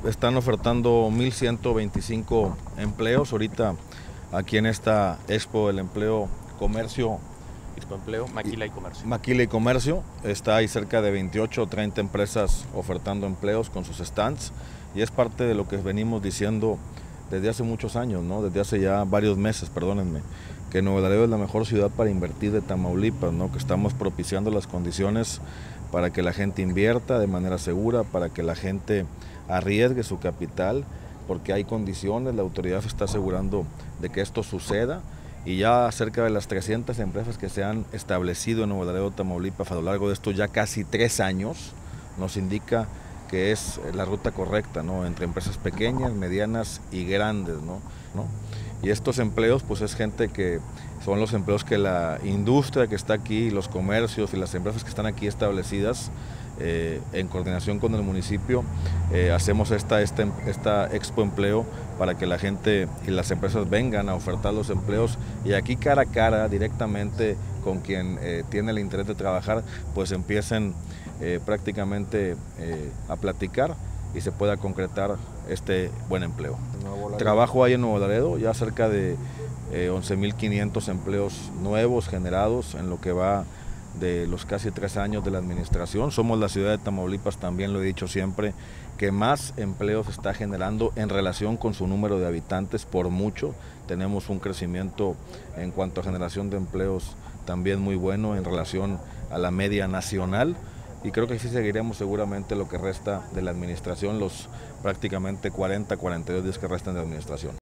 Están ofertando 1,125 empleos ahorita aquí en esta Expo del Empleo, Comercio. Expo Empleo, Maquila y Comercio. Maquila y Comercio, está ahí cerca de 28 o 30 empresas ofertando empleos con sus stands y es parte de lo que venimos diciendo desde hace muchos años, ¿no? Desde hace ya varios meses, perdónenme, que Nuevo Laredo es la mejor ciudad para invertir de Tamaulipas, ¿no? Que estamos propiciando las condiciones para que la gente invierta de manera segura, para que la gente arriesgue su capital, porque hay condiciones, la autoridad se está asegurando de que esto suceda. Y ya cerca de las 300 empresas que se han establecido en Nuevo Laredo, Tamaulipas, a lo largo de estos ya casi 3 años, nos indica que es la ruta correcta, ¿no? Entre empresas pequeñas, medianas y grandes, ¿no? Y estos empleos, pues es gente que son los empleos que la industria que está aquí, los comercios y las empresas que están aquí establecidas, en coordinación con el municipio, hacemos esta Expo Empleo para que la gente y las empresas vengan a ofertar los empleos y aquí cara a cara, directamente con quien tiene el interés de trabajar, pues empiecen prácticamente a platicar y se pueda concretar este buen empleo. Trabajo hay en Nuevo Laredo, ya cerca de 11,500 empleos nuevos generados en lo que va de los casi 3 años de la administración. Somos la ciudad de Tamaulipas, también lo he dicho siempre, que más empleos está generando en relación con su número de habitantes por mucho. Tenemos un crecimiento en cuanto a generación de empleos también muy bueno en relación a la media nacional. Y creo que sí seguiremos seguramente lo que resta de la administración, los prácticamente 42 días que restan de administración.